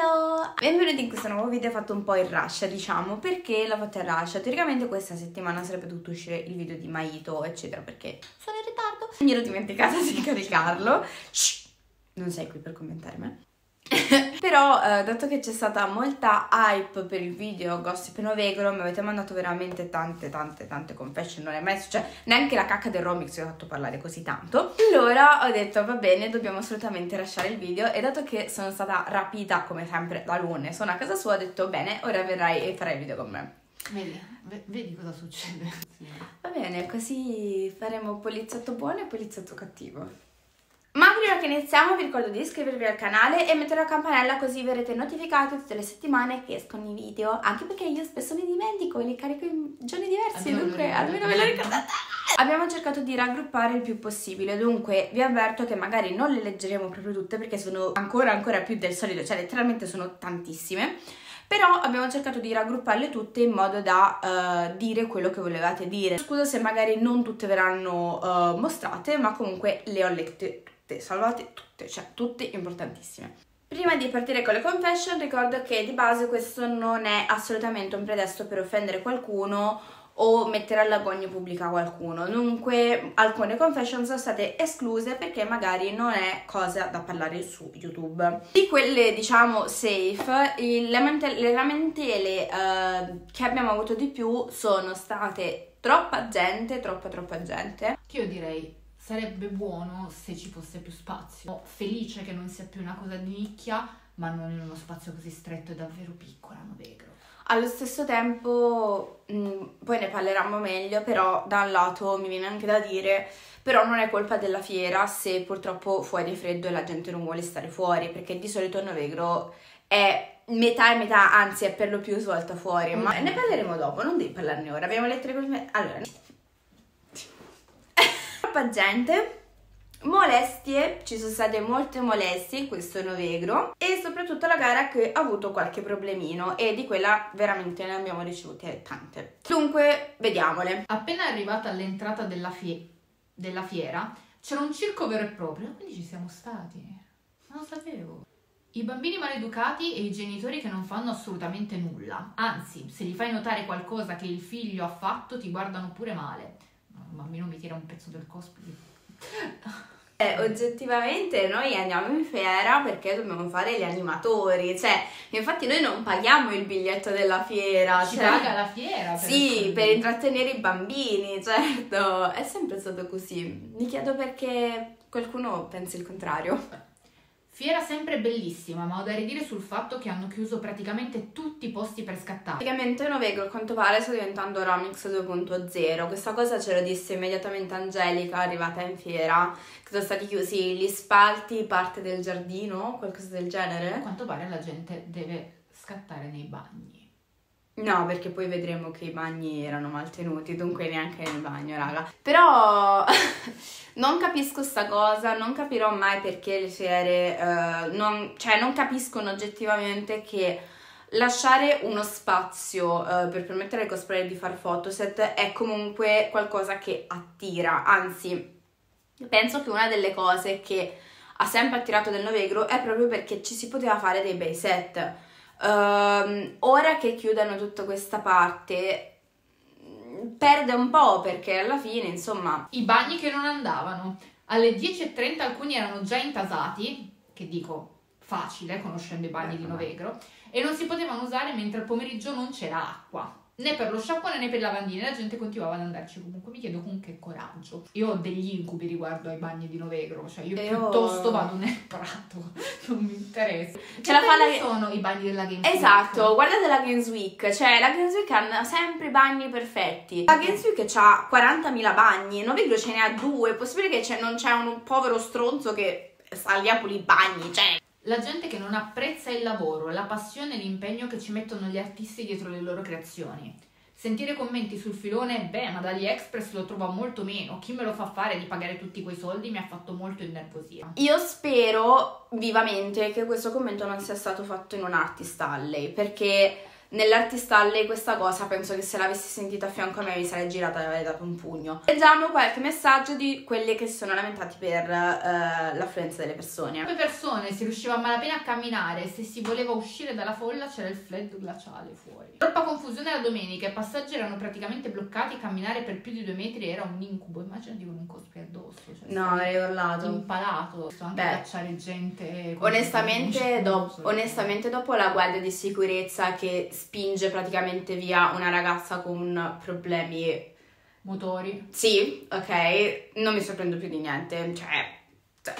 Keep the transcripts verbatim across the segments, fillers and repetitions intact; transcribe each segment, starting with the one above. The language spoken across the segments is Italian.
Hello! Benvenuti in questo nuovo video fatto un po' in rush, diciamo, perché l'ho fatto in rush. Teoricamente questa settimana sarebbe dovuto uscire il video di Maito, eccetera, perché sono in ritardo. Mi ero dimenticata di caricarlo. Shh, non sei qui per commentare me. Però, eh, dato che c'è stata molta hype per il video Gossip Novegro, mi avete mandato veramente tante, tante, tante confession, non è mai successo, cioè neanche la cacca del Romix vi ho fatto parlare così tanto. Allora ho detto, va bene, dobbiamo assolutamente lasciare il video, e dato che sono stata rapita, come sempre, da Lune, sono a casa sua, ho detto, bene, ora verrai e farai il video con me. Vedi, vedi cosa succede. Sì. Va bene, così faremo poliziotto buono e poliziotto cattivo. Ma prima che iniziamo vi ricordo di iscrivervi al canale e mettere la campanella, così verrete notificati tutte le settimane che escono i video, anche perché io spesso mi dimentico e li carico in giorni diversi, almeno dunque almeno ve lo ricordate. Abbiamo cercato di raggruppare il più possibile, dunque vi avverto che magari non le leggeremo proprio tutte perché sono ancora ancora più del solito, cioè letteralmente sono tantissime. Però abbiamo cercato di raggrupparle tutte in modo da uh, dire quello che volevate dire. Scusa se magari non tutte verranno uh, mostrate, ma comunque le ho lette tutte, salvate tutte, cioè tutte importantissime. Prima di partire con le confession ricordo che di base questo non è assolutamente un pretesto per offendere qualcuno o mettere all'agonia pubblica qualcuno, dunque alcune confession sono state escluse perché magari non è cosa da parlare su YouTube. Di quelle diciamo safe, le lamentele, le lamentele uh, che abbiamo avuto di più sono state troppa gente, troppa troppa gente. Che io direi sarebbe buono se ci fosse più spazio. Felice che non sia più una cosa di nicchia, ma non in uno spazio così stretto e davvero piccolo, Novegro. Allo stesso tempo, mh, poi ne parleranno meglio, però da un lato mi viene anche da dire, però non è colpa della fiera se purtroppo fuori è freddo e la gente non vuole stare fuori, perché di solito il Novegro è metà e metà, anzi è per lo più svolta fuori, ma ne parleremo dopo, non devi parlarne ora, abbiamo le tre cose. Allora, troppa gente. Molestie, ci sono state molte molestie in questo Novegro e soprattutto la gara che ha avuto qualche problemino, e di quella veramente ne abbiamo ricevute tante. Dunque, vediamole. Appena arrivata all'entrata della, fie della fiera c'era un circo vero e proprio, quindi ci siamo stati. Non lo sapevo. I bambini maleducati e i genitori che non fanno assolutamente nulla, anzi, se gli fai notare qualcosa che il figlio ha fatto ti guardano pure male. No, il bambino mi tira un pezzo del cosplay. Eh, oggettivamente noi andiamo in fiera perché dobbiamo fare gli animatori, cioè infatti noi non paghiamo il biglietto della fiera, ci cioè, paga la fiera per sì, per intrattenere i bambini, certo, è sempre stato così. Mi chiedo perché qualcuno pensi il contrario. Fiera sempre bellissima, ma ho da ridire sul fatto che hanno chiuso praticamente tutti i posti per scattare. Praticamente Novegro, a quanto pare, sta diventando Romix due punto zero. Questa cosa ce lo disse immediatamente Angelica, arrivata in fiera, che sono stati chiusi gli spalti, parte del giardino, qualcosa del genere. A quanto pare la gente deve scattare nei bagni. No, perché poi vedremo che i bagni erano mal tenuti, dunque neanche nel bagno, raga. Però non capisco sta cosa, non capirò mai perché le fiere, uh, non, cioè non capiscono oggettivamente che lasciare uno spazio uh, per permettere ai cosplayer di fare fotoset è comunque qualcosa che attira, anzi penso che una delle cose che ha sempre attirato del Novegro è proprio perché ci si poteva fare dei bei set. Uh, ora che chiudono tutta questa parte perde un po', perché alla fine insomma i bagni che non andavano alle dieci e trenta, alcuni erano già intasati, che dico facile conoscendo i bagni di Novegro, e non si potevano usare mentre al pomeriggio non c'era acqua né per lo sciacquone né per i lavandini, la gente continuava ad andarci comunque. Mi chiedo con che coraggio. Io ho degli incubi riguardo ai bagni di Novegro, cioè io, io... piuttosto vado nel prato, non mi interessa. Ce la fa la... sono i bagni della Games Week? Esatto, guardate la Games Week, cioè la Games Week ha sempre i bagni perfetti. La Games Week ha quarantamila bagni, Novegro ce ne ha due, è possibile che non c'è un povero stronzo che sta lì a pulire i bagni, cioè... La gente che non apprezza il lavoro, la passione e l'impegno che ci mettono gli artisti dietro le loro creazioni. Sentire commenti sul filone, beh, ma dagli Express lo trovo molto meno, chi me lo fa fare di pagare tutti quei soldi, mi ha fatto molto innervosire. Io spero vivamente che questo commento non sia stato fatto in un artist alley, perché nell'artistalle questa cosa penso che se l'avessi sentita a fianco a me mi sarei girata e avrei dato un pugno. Leggiamo qualche messaggio di quelli che si sono lamentati per uh, l'affluenza delle persone. Come persone si riusciva a malapena a camminare, se si voleva uscire dalla folla c'era il freddo glaciale fuori. Troppa confusione la domenica, i passaggi erano praticamente bloccati, camminare per più di due metri era un incubo. Immaginati con un cosplay addosso, cioè no, avrei urlato, impalato. Sto anche Beh, cacciare gente. Onestamente, do- onestamente dopo la guardia di sicurezza che spinge praticamente via una ragazza con problemi motori, sì, ok, non mi sorprendo più di niente, cioè, cioè,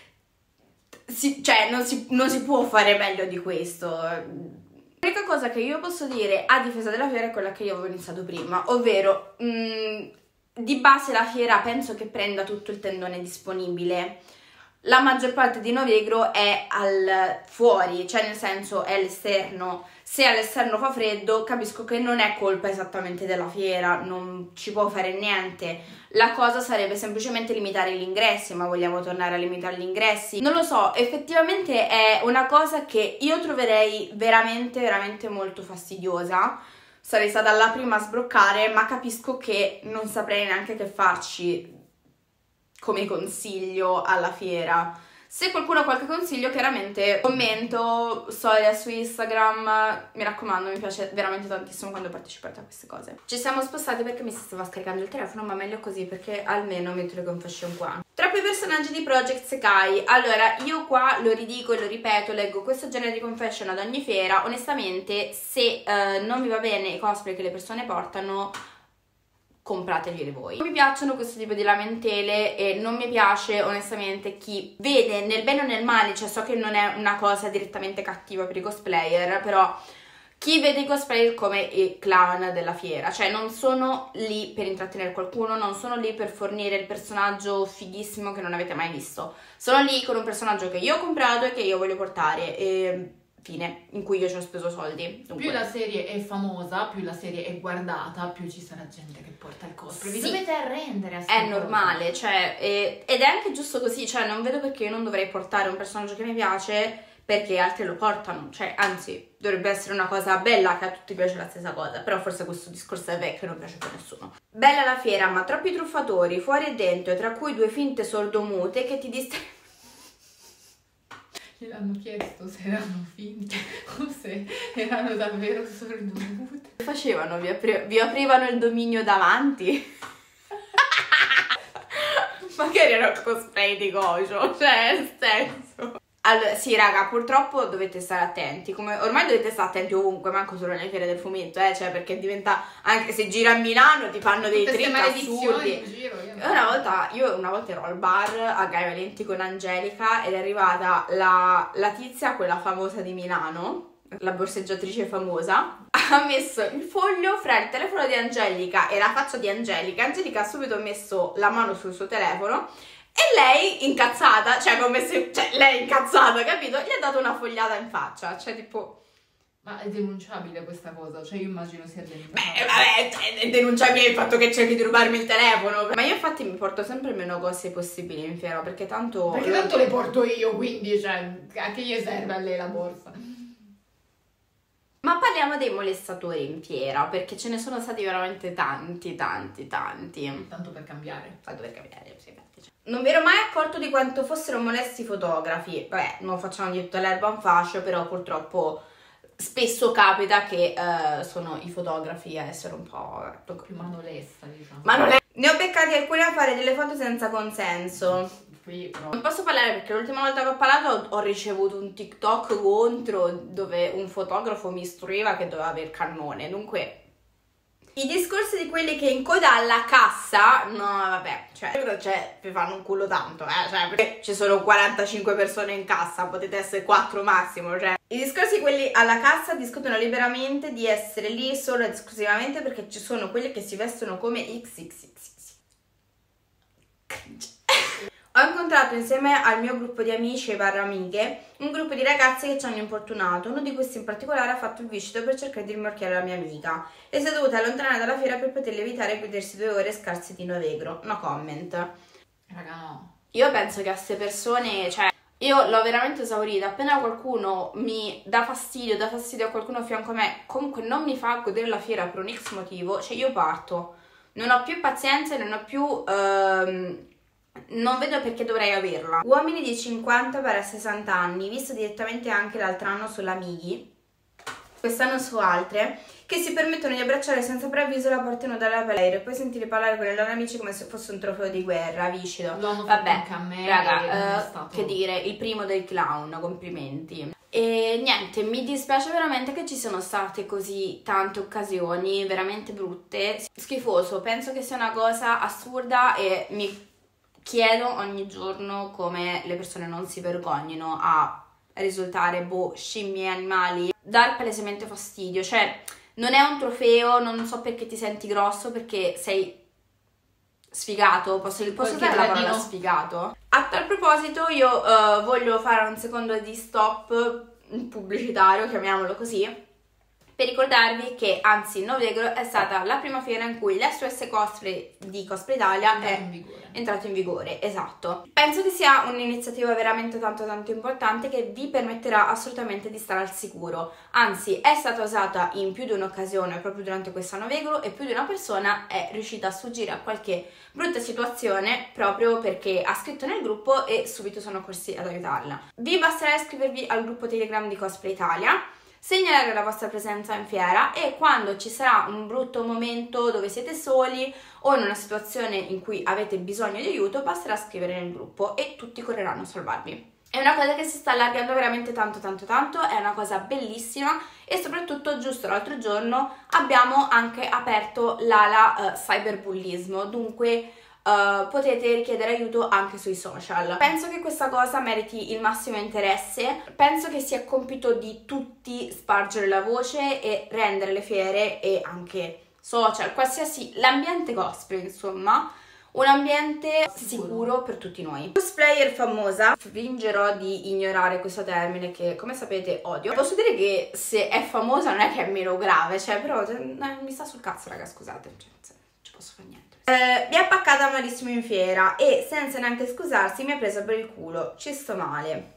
si, cioè non, si, non si può fare meglio di questo. L'unica cosa che io posso dire a difesa della fiera è quella che io avevo iniziato prima, ovvero mh, di base la fiera penso che prenda tutto il tendone disponibile. La maggior parte di Novegro è al fuori, cioè nel senso è all'esterno. Se all'esterno fa freddo capisco che non è colpa esattamente della fiera, non ci può fare niente. La cosa sarebbe semplicemente limitare gli ingressi, ma vogliamo tornare a limitare gli ingressi? Non lo so, effettivamente è una cosa che io troverei veramente, veramente molto fastidiosa. Sarei stata la prima a sbroccare, ma capisco che non saprei neanche che farci come consiglio alla fiera. Se qualcuno ha qualche consiglio, chiaramente commento, storia su Instagram, mi raccomando, mi piace veramente tantissimo quando partecipate a queste cose. Ci siamo spostati perché mi si stava scaricando il telefono, ma meglio così perché almeno metto le confession qua. Troppi personaggi di Project Sekai. Allora, io qua lo ridico e lo ripeto, leggo questo genere di confession ad ogni fiera. Onestamente, se uh, non vi va bene i cosplay che le persone portano, comprateglieli voi. Non mi piacciono questo tipo di lamentele e non mi piace onestamente chi vede nel bene o nel male, cioè so che non è una cosa direttamente cattiva per i cosplayer, però chi vede i cosplayer come i clown della fiera, cioè non sono lì per intrattenere qualcuno, non sono lì per fornire il personaggio fighissimo che non avete mai visto, sono lì con un personaggio che io ho comprato e che io voglio portare e fine, in cui io ci ho speso soldi. Dunque, più la serie è famosa, più la serie è guardata, più ci sarà gente che porta il cosplay. Vi sì, dovete arrendere a è normale, cioè, e, ed è anche giusto così, cioè non vedo perché io non dovrei portare un personaggio che mi piace perché altri lo portano, cioè anzi dovrebbe essere una cosa bella che a tutti piace la stessa cosa, però forse questo discorso è vecchio e non piace più a nessuno. Bella la fiera, ma troppi truffatori fuori e dentro, tra cui due finte sordomute che ti distraggono. Gliel'hanno chiesto se erano finte o se erano davvero sordomute. Che facevano? Vi, apri- vi aprivano il dominio davanti? Magari era un cosplay di Gojo, cioè nel senso. Allora, sì raga, purtroppo dovete stare attenti, come ormai dovete stare attenti ovunque, manco solo nelle fiere del fumetto, eh, cioè perché diventa, anche se gira a Milano ti fanno dei trick assurdi. In giro, io no. Una volta, io una volta ero al bar a Gai Valenti con Angelica ed è arrivata la, la tizia, quella famosa di Milano, la borseggiatrice famosa, ha messo il foglio fra il telefono di Angelica e la faccia di Angelica. Angelica ha subito messo la mano sul suo telefono e lei incazzata, cioè come se, cioè lei incazzata, capito? Gli ha dato una fogliata in faccia, cioè tipo... Ma è denunciabile questa cosa? Cioè io immagino sia denunciabile. Beh, vabbè, cioè, è denunciabile il fatto che cerchi di rubarmi il telefono. Ma io infatti mi porto sempre meno cose possibili in fiera, perché tanto... Perché tanto le porto io, quindi, cioè, a che gli serve a lei la borsa? Ma parliamo dei molestatori in fiera, perché ce ne sono stati veramente tanti, tanti, tanti. Tanto per cambiare. Tanto per cambiare, sì, infatti. Non mi ero mai accorto di quanto fossero molesti i fotografi. Vabbè, non facciamo di tutta l'erba un fascio, però purtroppo spesso capita che uh, sono i fotografi a essere un po'... più manolesta, diciamo. Ma non è... Ne ho beccati alcuni a fare delle foto senza consenso. Qui, però... Non posso parlare perché l'ultima volta che ho parlato ho ricevuto un TikTok contro dove un fotografo mi istruiva che doveva avere il cannone. Dunque, i discorsi di quelli che in coda alla cassa, no vabbè, cioè, cioè vi fanno un culo tanto, eh, cioè perché ci sono quarantacinque persone in cassa, potete essere quattro massimo, cioè. I discorsi di quelli alla cassa discutono liberamente di essere lì solo ed esclusivamente perché ci sono quelli che si vestono come X X X. Cringe. Ho incontrato insieme al mio gruppo di amici e barra amiche un gruppo di ragazze che ci hanno importunato. Uno di questi in particolare ha fatto il viscito per cercare di rimorchiare la mia amica e si è dovuta allontanare dalla fiera per poterle evitare di godersi due ore scarse di Novegro. No comment. Raga, no. Io penso che a queste persone, cioè, Io l'ho veramente esaurita, appena qualcuno mi dà fastidio, dà fastidio a qualcuno a fianco a me, comunque non mi fa godere la fiera per un X motivo, cioè io parto. Non ho più pazienza, non ho più... Ehm, non vedo perché dovrei averla. Uomini di cinquanta sessanta anni, visto direttamente anche l'altro anno sull'Amighi, quest'anno su altre, che si permettono di abbracciare senza preavviso la porta nuda della palestra e poi sentire parlare con i loro amici come se fosse un trofeo di guerra, viscido. Vabbè, anche a me, raga, uh, stato... che dire, il primo del clown, complimenti. E niente, mi dispiace veramente che ci siano state così tante occasioni veramente brutte, schifoso, penso che sia una cosa assurda e mi chiedo ogni giorno come le persone non si vergognino a risultare boh, scimmie, animali, dar palesemente fastidio, cioè non è un trofeo, non so perché ti senti grosso, perché sei sfigato, posso, posso dire la parola sfigato? A tal proposito io uh, voglio fare un secondo di stop pubblicitario, chiamiamolo così, per ricordarvi che anzi Novegro è stata la prima fiera in cui l'S O S Cosplay di Cosplay Italia è in entrato in vigore, esatto. Penso che sia un'iniziativa veramente tanto tanto importante che vi permetterà assolutamente di stare al sicuro, anzi è stata usata in più di un'occasione proprio durante questa Novegro e più di una persona è riuscita a sfuggire a qualche brutta situazione proprio perché ha scritto nel gruppo e subito sono corsi ad aiutarla. Vi basterà iscrivervi al gruppo Telegram di Cosplay Italia, segnalare la vostra presenza in fiera e quando ci sarà un brutto momento dove siete soli o in una situazione in cui avete bisogno di aiuto, basterà scrivere nel gruppo e tutti correranno a salvarvi. È una cosa che si sta allargando veramente tanto tanto tanto, è una cosa bellissima e soprattutto giusto l'altro giorno abbiamo anche aperto l'ala uh, cyberbullismo, dunque Uh, potete richiedere aiuto anche sui social. Penso che questa cosa meriti il massimo interesse, penso che sia compito di tutti spargere la voce e rendere le fiere e anche social, qualsiasi, l'ambiente cosplay insomma, un ambiente sicuro. sicuro per tutti noi. Cosplayer famosa, fingerò di ignorare questo termine che come sapete odio. Posso dire che se è famosa non è che è meno grave, cioè però eh, mi sta sul cazzo raga, scusate, cioè, non ci posso fare niente. Eh, mi ha paccata malissimo in fiera e senza neanche scusarsi mi ha presa per il culo, ci sto male.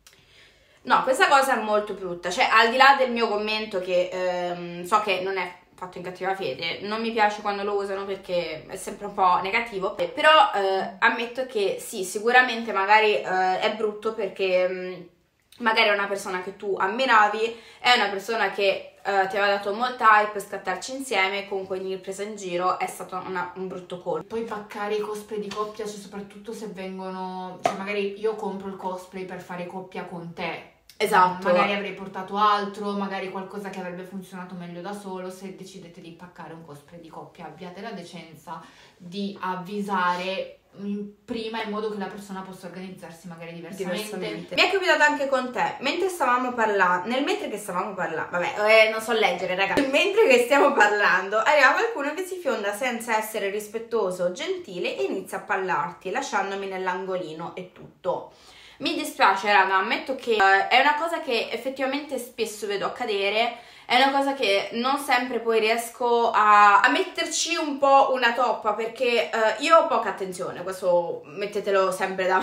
No, questa cosa è molto brutta, cioè al di là del mio commento che ehm, so che non è fatto in cattiva fede, non mi piace quando lo usano perché è sempre un po' negativo, però eh, ammetto che sì, sicuramente magari eh, è brutto perché mh, magari è una persona che tu ammiravi, è una persona che Uh, ti aveva dato molta hype per scattarci insieme e comunque venire presa in giro è stato una, un brutto colpo. Poi paccare i cosplay di coppia, cioè soprattutto se vengono, cioè magari io compro il cosplay per fare coppia con te. Esatto. Magari avrei portato altro, magari qualcosa che avrebbe funzionato meglio da solo. Se decidete di paccare un cosplay di coppia, abbiate la decenza di avvisare prima in modo che la persona possa organizzarsi magari diversamente. diversamente. Mi è capitato anche con te, mentre stavamo parlando, nel mentre che stavamo parlando, vabbè, eh, non so leggere ragazzi, mentre che stiamo parlando, arriva qualcuno che si fionda senza essere rispettoso, gentile e inizia a parlarti, lasciandomi nell'angolino e tutto. Mi dispiace raga, ammetto che uh, è una cosa che effettivamente spesso vedo accadere, è una cosa che non sempre poi riesco a, a metterci un po' una toppa perché uh, io ho poca attenzione, questo mettetelo sempre da...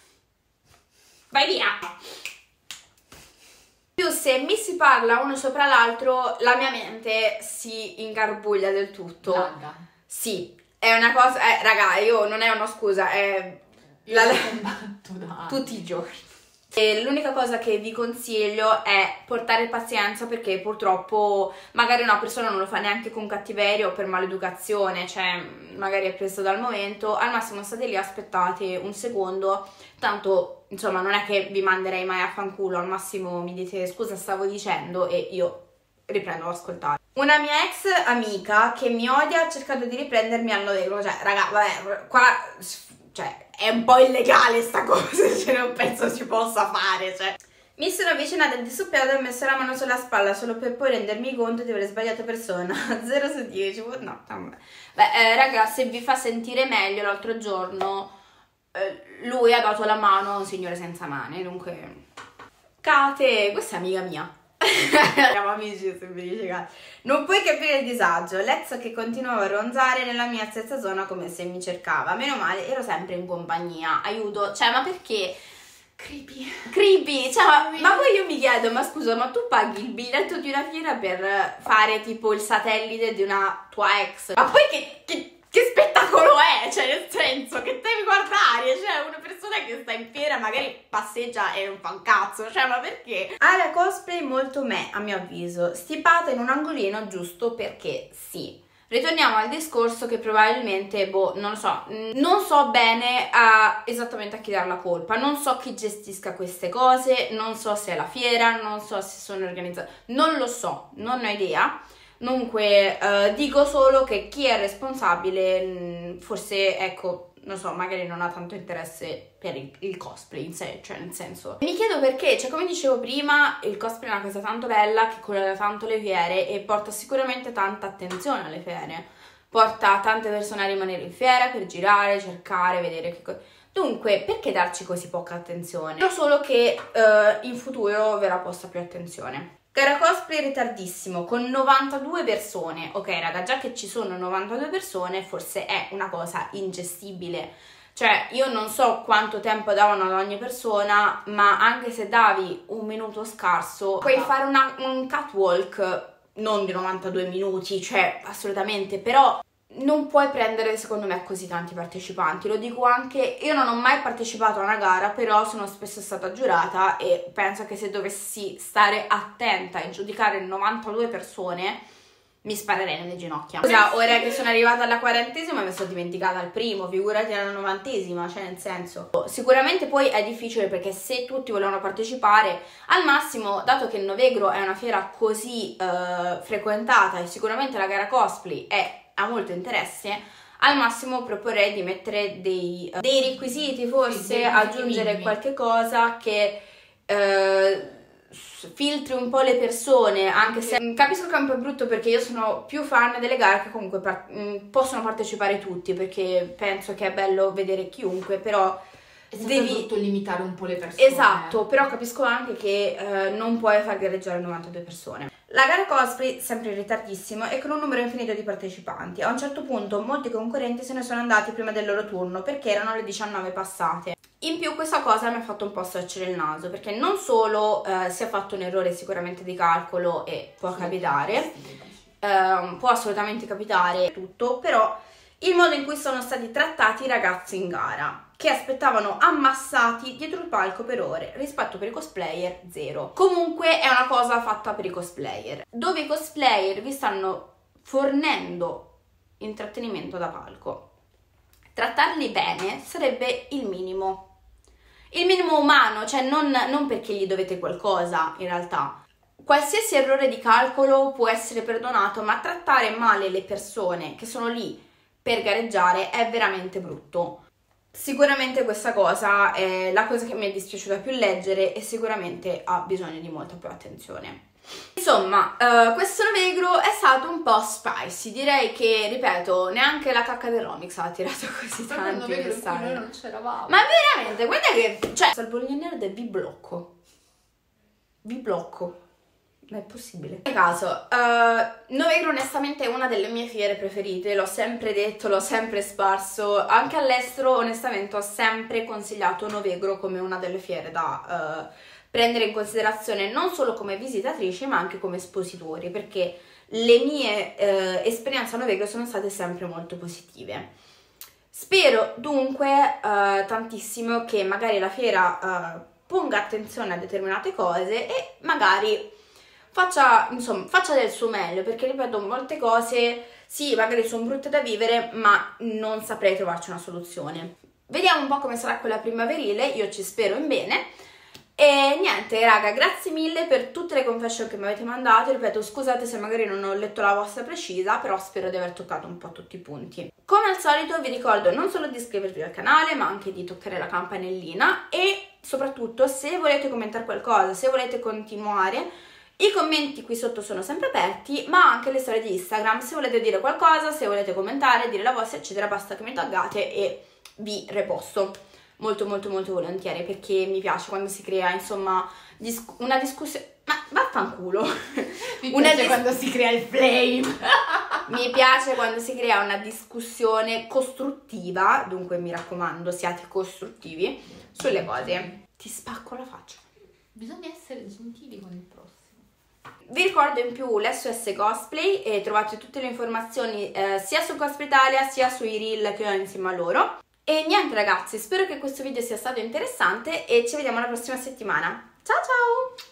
Vai via! Più se mi si parla uno sopra l'altro la mia mente si ingarbuglia del tutto. Lagga. Sì, è una cosa... Eh, raga, io non è una scusa, è... La, da tutti i giorni. E l'unica cosa che vi consiglio è portare pazienza perché purtroppo magari una persona non lo fa neanche con cattiveria o per maleducazione, cioè magari è preso dal momento, al massimo state lì, aspettate un secondo, tanto insomma non è che vi manderei mai a fanculo, al massimo mi dite scusa stavo dicendo e io riprendo ad ascoltare. Una mia ex amica che mi odia ha cercato di riprendermi al Novegro, cioè raga vabbè qua... cioè è un po' illegale sta cosa, cioè non penso si possa fare, cioè. Mi sono avvicinata al dissoppiato e ho messo la mano sulla spalla solo per poi rendermi conto di aver sbagliato persona. zero su dieci, no, vabbè. Beh, eh, raga, se vi fa sentire meglio, l'altro giorno eh, lui ha dato la mano a un signore senza mani, dunque... Kate, questa è amica mia. Siamo amici se mi dice Kate. Non puoi capire il disagio, l'ex che continuava a ronzare nella mia stessa zona come se mi cercava. Meno male, ero sempre in compagnia, aiuto, cioè ma perché Creepy. Creepy, cioè, ma, ma poi io mi chiedo, ma scusa, ma tu paghi il biglietto di una fiera per fare tipo il satellite di una tua ex? Ma poi che, che, che spettacolo è? Cioè, nel senso, che devi guardare? Cioè, una persona che sta in fiera magari passeggia e non fa un cazzo, cioè, ma perché? Area cosplay molto me, a mio avviso, stipata in un angolino giusto perché sì. Ritorniamo al discorso che probabilmente, boh, non lo so, non so bene a, esattamente a chi dare la colpa, non so chi gestisca queste cose, non so se è la fiera, non so se sono organizzate, non lo so, non ho idea. Dunque, eh, dico solo che chi è responsabile, forse, ecco, non so, magari non ha tanto interesse per il, il cosplay in sé, cioè nel senso. Mi chiedo perché, cioè come dicevo prima, il cosplay è una cosa tanto bella che colora tanto le fiere e porta sicuramente tanta attenzione alle fiere. Porta tante persone a rimanere in fiera per girare, cercare, vedere che cosa. Dunque, perché darci così poca attenzione? Spero solo che eh, in futuro verrà posta più attenzione. Gara cosplay ritardissimo, con novantadue persone. Ok raga, già che ci sono novantadue persone, forse è una cosa ingestibile. Cioè, io non so quanto tempo davano ad ogni persona, ma anche se davi un minuto scarso, puoi fare una, un catwalk, non di novantadue minuti, cioè, assolutamente, però non puoi prendere, secondo me, così tanti partecipanti. Lo dico anche, io non ho mai partecipato a una gara, però sono spesso stata giurata e penso che se dovessi stare attenta e giudicare novantadue persone mi sparerei nelle ginocchia. Scusa, ora che sono arrivata alla quarantesima mi sono dimenticata al primo, figurati alla novantesima, cioè nel senso. Sicuramente poi è difficile perché se tutti volevano partecipare, al massimo, dato che Novegro è una fiera così eh, frequentata e sicuramente la gara cosplay è ha molto interesse, al massimo proporrei di mettere dei, uh, dei requisiti, forse sì, aggiungere minimi. Qualche cosa che uh, filtri un po' le persone, anche se capisco che è un po' brutto perché io sono più fan delle gare che comunque par- possono partecipare tutti, perché penso che è bello vedere chiunque, però devi limitare un po' le persone. Esatto, però capisco anche che uh, non puoi far gareggiare novantadue persone. La gara cosplay sempre in ritardissimo e con un numero infinito di partecipanti. A un certo punto molti concorrenti se ne sono andati prima del loro turno perché erano le diciannove passate. In più questa cosa mi ha fatto un po' storcere il naso perché non solo uh, si è fatto un errore sicuramente di calcolo e può sì, capitare, sì, uh, può assolutamente capitare tutto, però il modo in cui sono stati trattati i ragazzi in gara, che aspettavano ammassati dietro il palco per ore, rispetto per i cosplayer zero. Comunque è una cosa fatta per i cosplayer, dove i cosplayer vi stanno fornendo intrattenimento da palco. Trattarli bene sarebbe il minimo, il minimo umano, cioè non, non perché gli dovete qualcosa in realtà. Qualsiasi errore di calcolo può essere perdonato, ma trattare male le persone che sono lì per gareggiare è veramente brutto. Sicuramente questa cosa è la cosa che mi è dispiaciuta più leggere e sicuramente ha bisogno di molta più attenzione. Insomma, uh, questo Novegro è stato un po' spicy, direi che, ripeto, neanche la cacca del Romix ha attirato così tanti Novegro in cui noi non c'eravamo. Ma veramente, guarda che, cioè, Salvolini Nerd vi blocco, vi blocco. Non è possibile. In caso, uh, Novegro onestamente è una delle mie fiere preferite, l'ho sempre detto, l'ho sempre sparso, anche all'estero onestamente ho sempre consigliato Novegro come una delle fiere da uh, prendere in considerazione non solo come visitatrici ma anche come espositori, perché le mie uh, esperienze a Novegro sono state sempre molto positive. Spero dunque uh, tantissimo che magari la fiera uh, ponga attenzione a determinate cose e magari Faccia, insomma, faccia del suo meglio, perché ripeto, molte cose sì, magari sono brutte da vivere, ma non saprei trovarci una soluzione. Vediamo un po' come sarà quella primaverile, io ci spero in bene. E niente, raga, grazie mille per tutte le confession che mi avete mandato. Ripeto, scusate se magari non ho letto la vostra precisa, però spero di aver toccato un po' tutti i punti. Come al solito vi ricordo non solo di iscrivervi al canale, ma anche di toccare la campanellina e soprattutto se volete commentare qualcosa, se volete continuare, i commenti qui sotto sono sempre aperti, ma anche le storie di Instagram, se volete dire qualcosa, se volete commentare, dire la vostra eccetera, basta che mi taggate e vi reposto molto molto molto volentieri, perché mi piace quando si crea insomma dis una discussione, ma vaffanculo, mi una piace quando si crea il flame mi piace quando si crea una discussione costruttiva, dunque mi raccomando siate costruttivi sulle cose. ti spacco la faccia. Bisogna essere gentili con il prossimo. Vi ricordo in più l'S O S Cosplay e trovate tutte le informazioni eh, sia su Cosplay Italia sia sui reel che ho insieme a loro. E niente ragazzi, spero che questo video sia stato interessante e ci vediamo la prossima settimana. Ciao ciao!